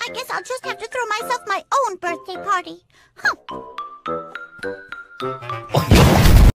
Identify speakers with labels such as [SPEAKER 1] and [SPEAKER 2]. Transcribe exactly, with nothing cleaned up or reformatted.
[SPEAKER 1] I guess I'll just have to throw myself my own birthday party. Huh.